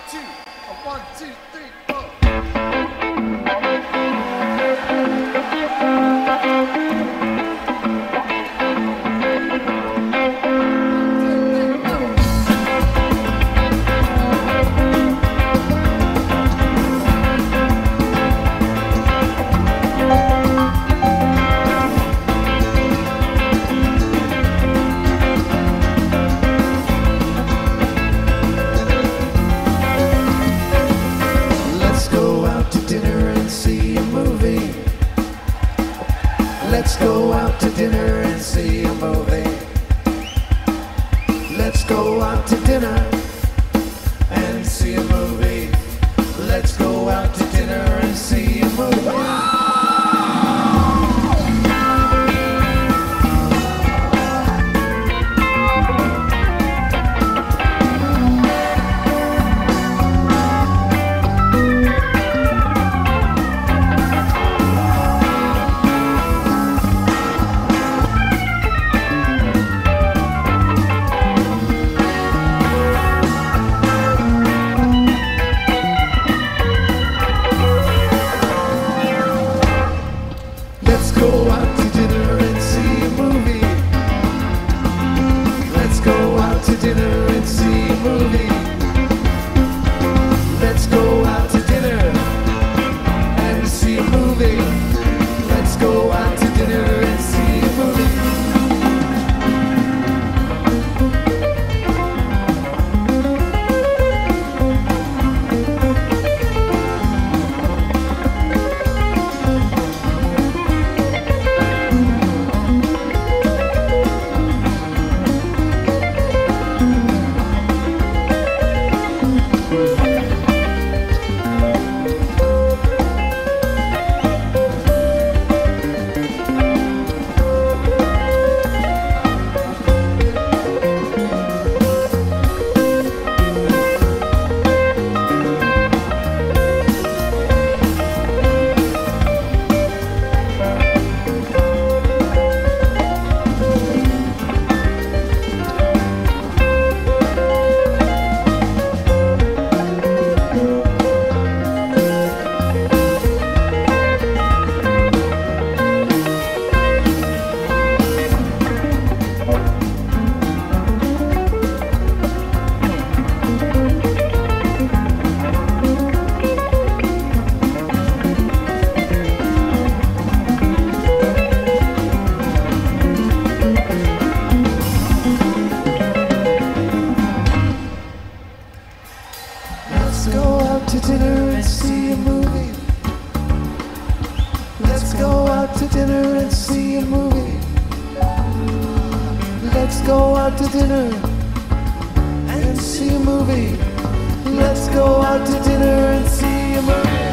Let's go out to dinner and see a movie. Let's go out to dinner and see a movie. Let's go out to dinner and see a movie. Let's go out to dinner and see a movie. Let's go out to dinner and see a movie. Let's go out to dinner and see a movie. Let's go out to dinner and see a movie. Let's go out to dinner and see a movie. Let's go out to dinner and see a movie. Let's go out to dinner and see a movie. Let's go out to dinner and see a movie.